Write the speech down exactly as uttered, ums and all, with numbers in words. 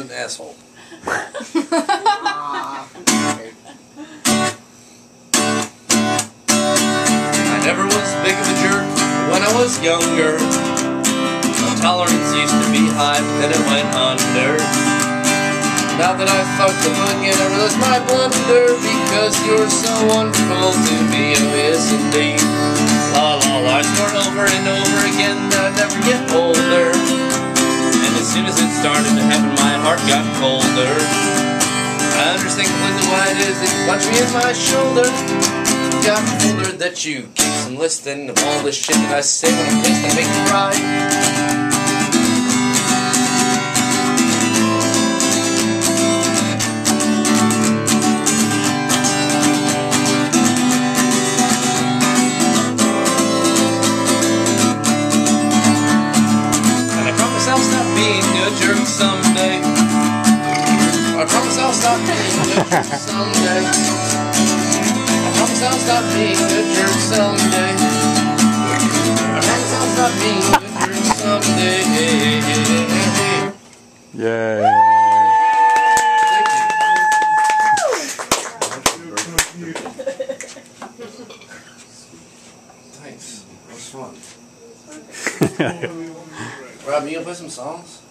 an asshole. I never was big of a jerk when I was younger. My tolerance used to be high, but then it went under. Now that I've fucked the boogie, I realize my blunder, because you're so wonderful to me, oh yes indeed. La la la, I snort over and over again, I never get older. And as soon as it started to happen, my heart got colder. I understand completely why it is that you punch me in my shoulder. Got older that you keep some listing of all the shit that I say when I'm pissed and make you cry. I'll stop being a jerk someday. I promise I'll stop being a jerk someday. I promise I'll stop being a jerk someday. I promise I'll stop being a jerk someday. Yay. Thanks. That was fun. Rob, you gonna play some songs?